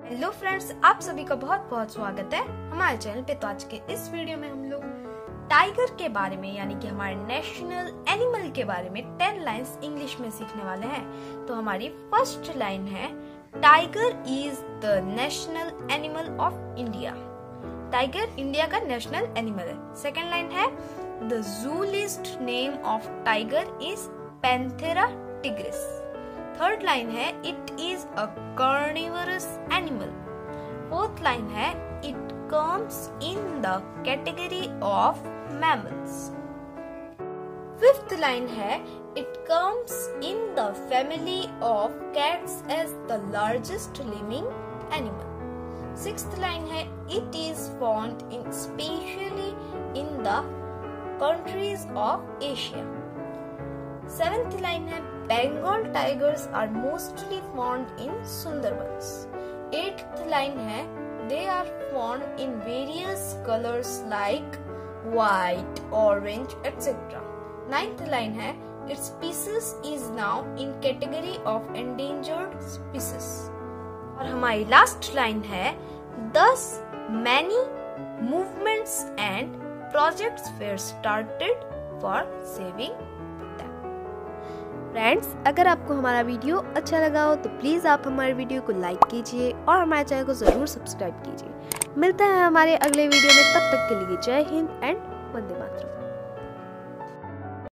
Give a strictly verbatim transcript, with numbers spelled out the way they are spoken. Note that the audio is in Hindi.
हेलो फ्रेंड्स, आप सभी का बहुत बहुत स्वागत है हमारे चैनल पे। तो आज के इस वीडियो में हम लोग टाइगर के बारे में यानी कि हमारे नेशनल एनिमल के बारे में टेन लाइंस इंग्लिश में सीखने वाले हैं। तो हमारी फर्स्ट लाइन है, tiger is the national animal of India. Tiger India का नेशनल एनिमल है। सेकेंड लाइन है, the zoo list name of tiger is panthera tigris. Third line है, it is a carnivorous animal. Fourth line है, it comes in the category of mammals. Fifth line है, it comes in the family of cats as the largest living animal. Sixth line है, it is found in specially in the countries of Asia. Seventh line है, Bengal tigers are mostly found in Sundarbans. Eighth line है, they are found in various colors like white, orange, et cetera. Ninth line है, its species is now in category of endangered species. और हमारी लास्ट लाइन है, thus many movements and projects were started for saving. Friends, अगर आपको हमारा वीडियो अच्छा लगा हो तो प्लीज़ आप हमारे वीडियो को लाइक कीजिए और हमारे चैनल को ज़रूर सब्सक्राइब कीजिए। मिलते हैं हमारे अगले वीडियो में, तब तक के लिए जय हिंद एंड वंदे मातरम।